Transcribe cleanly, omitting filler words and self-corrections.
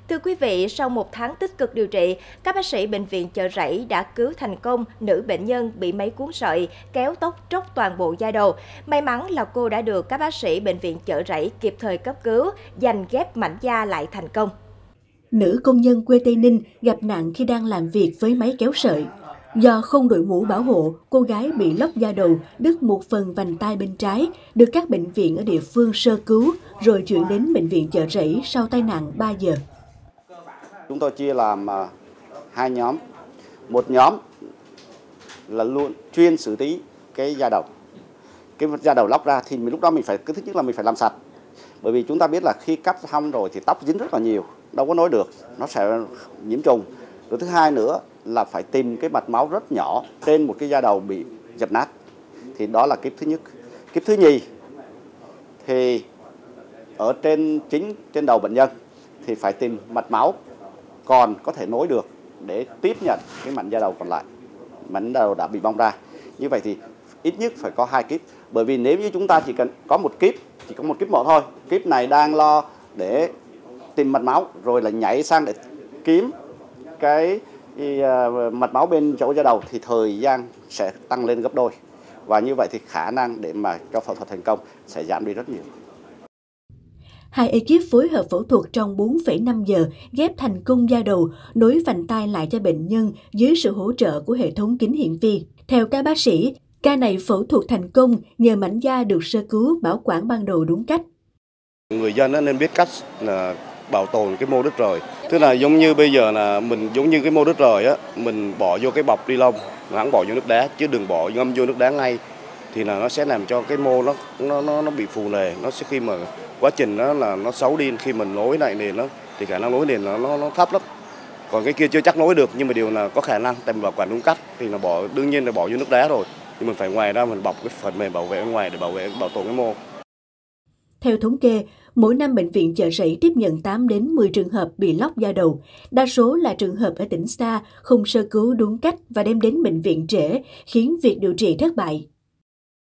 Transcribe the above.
Thưa quý vị, sau một tháng tích cực điều trị, các bác sĩ Bệnh viện Chợ Rẫy đã cứu thành công nữ bệnh nhân bị máy cuốn sợi, kéo tóc tróc toàn bộ da đầu. May mắn là cô đã được các bác sĩ Bệnh viện Chợ Rẫy kịp thời cấp cứu, giành ghép mảnh da lại thành công. Nữ công nhân quê Tây Ninh gặp nạn khi đang làm việc với máy kéo sợi. Do không đội mũ bảo hộ, cô gái bị lóc da đầu, đứt một phần vành tai bên trái, được các bệnh viện ở địa phương sơ cứu, rồi chuyển đến Bệnh viện Chợ Rẫy sau tai nạn 3 giờ. Chúng tôi chia làm hai nhóm. Một nhóm là luôn chuyên xử lý cái da đầu. Cái da đầu lóc ra thì lúc đó cái thứ nhất là mình phải làm sạch. Bởi vì chúng ta biết là khi cắt xong rồi thì tóc dính rất là nhiều, đâu có nối được, nó sẽ nhiễm trùng. Rồi thứ hai nữa là phải tìm cái mạch máu rất nhỏ trên một cái da đầu bị dập nát. Thì đó là kiếp thứ nhất. Kiếp thứ nhì thì ở trên đầu bệnh nhân thì phải tìm mạch máu còn có thể nối được để tiếp nhận cái mảnh da đầu còn lại, mảnh da đầu đã bị bong ra. Như vậy thì ít nhất phải có 2 kíp, bởi vì nếu như chúng ta chỉ có một kíp một thôi, kíp này đang lo để tìm mạch máu rồi là nhảy sang để kiếm cái mạch máu bên chỗ da đầu thì thời gian sẽ tăng lên gấp đôi, và như vậy thì khả năng để mà cho phẫu thuật thành công sẽ giảm đi rất nhiều. 2 ekip phối hợp phẫu thuật trong 4,5 giờ ghép thành công da đầu, nối vành tai lại cho bệnh nhân dưới sự hỗ trợ của hệ thống kính hiển vi. Theo các bác sĩ, ca này phẫu thuật thành công nhờ mảnh da được sơ cứu bảo quản ban đầu đúng cách. Người dân nên biết cách là bảo tồn cái mô đứt rời. Tức là giống như bây giờ là giống như cái mô đứt rời á, mình bỏ vô cái bọc ni lông, hãng bỏ vô nước đá chứ đừng bỏ ngâm vô nước đá ngay, thì là nó sẽ làm cho cái mô nó bị phù nề, nó sẽ khi mà quá trình nó xấu đi, khi mình nối lại nền thì khả năng nối nền nó thấp lắm. Còn cái kia chưa chắc nối được, nhưng mà điều là có khả năng tại bảo quản đúng cách thì là đương nhiên là bỏ vô nước đá rồi, nhưng mình phải ngoài ra mình bọc cái phần mềm bảo vệ ở ngoài để bảo tồn cái mô. Theo thống kê, mỗi năm Bệnh viện Chợ Rẫy tiếp nhận 8 đến 10 trường hợp bị lóc da đầu. Đa số là trường hợp ở tỉnh xa, không sơ cứu đúng cách và đem đến bệnh viện trễ, khiến việc điều trị thất bại.